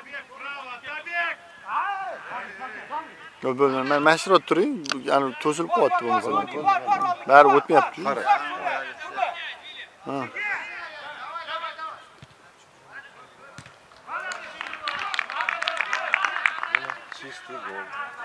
Yo'l bo'lmay, men mashg'ulot turing, ya'ni to'silib qolyapti bu masalan. Bari o'tmayapti. Ha. Чистый гол.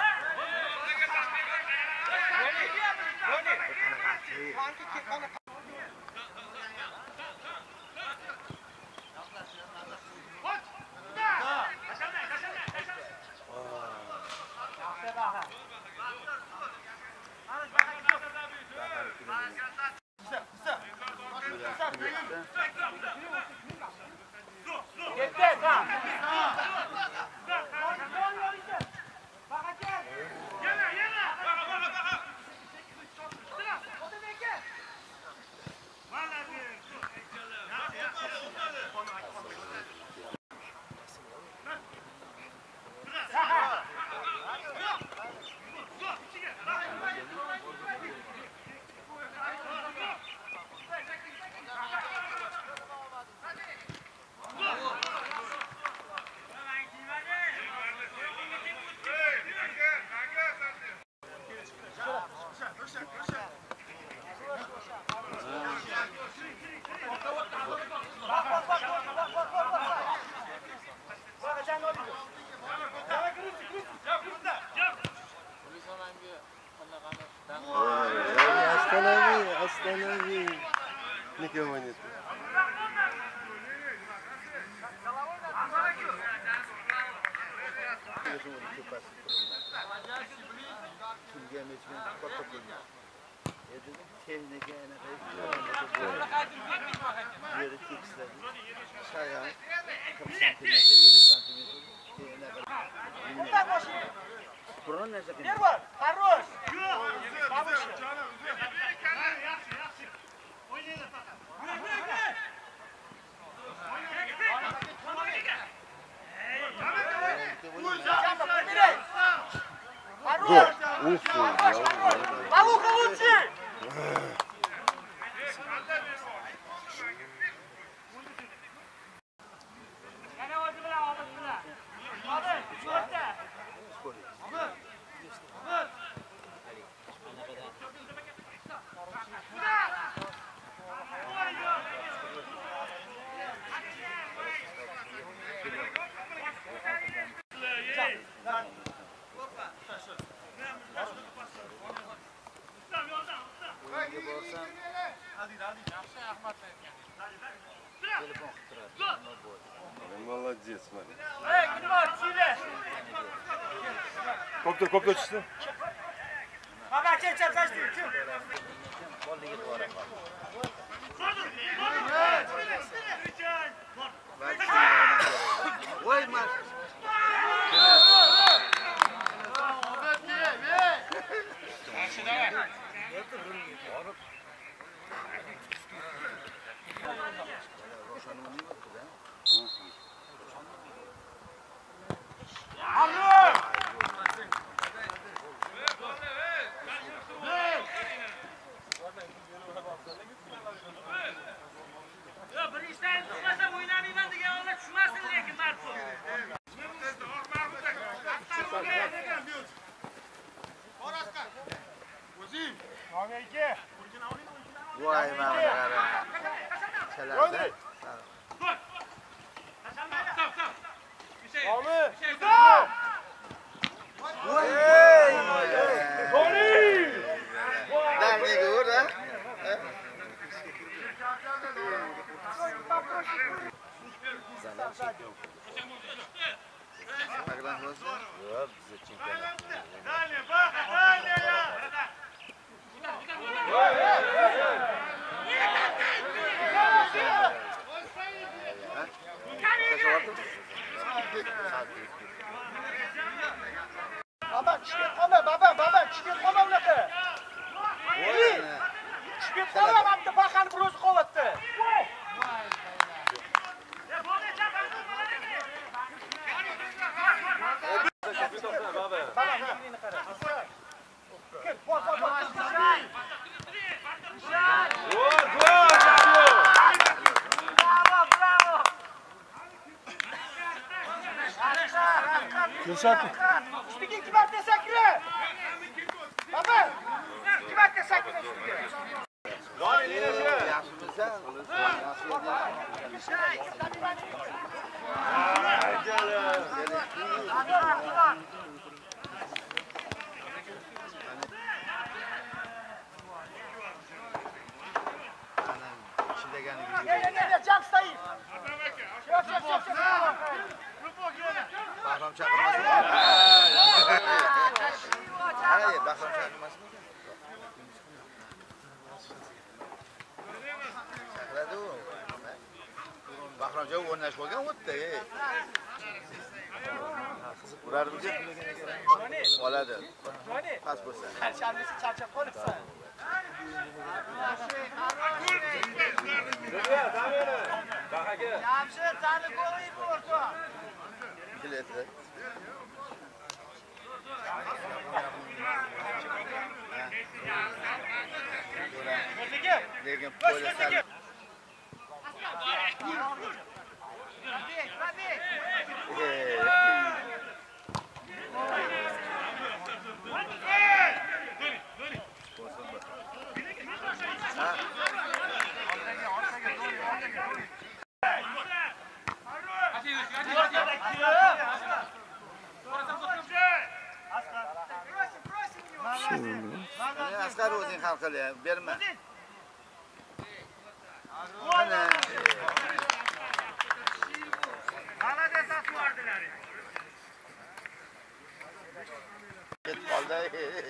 Останови. Никого нет. Хорош! Ловуха лучше! Молодец, смотри. Koptur chiqdi. Baba kelchab tashdi. Voy mas. Voy mamara. Çalardı. Nerede orada? Baba tushib qolma, baba tushib qolma unaqa. Tushib qolma, bitta baqani bir o'zi qo'yapti. Baba, Yumshatma. Ustiga 2 marta sakra. Baba. 2 marta sakra ustiga. Ne, jam стоит. Bahrom chaqirmasin. Hayır, bahrom chaqirmasin. Chaqiradi u. Bahrom joy o'rnash bo'lgan o'tdi. Urarmiz. Oladi. Pas bo'lsa. Charchamiz charchab qolibsan. Jamshid, seni qo'yib o'rta. Keladi. Lekin polislar Asqar o'zing hal qil, berma. Mana. Молодец, отварdilar. Ket qoldi.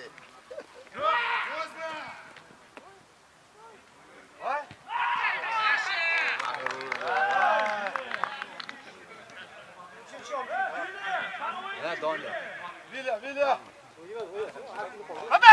Voy. Ya donda. Baba.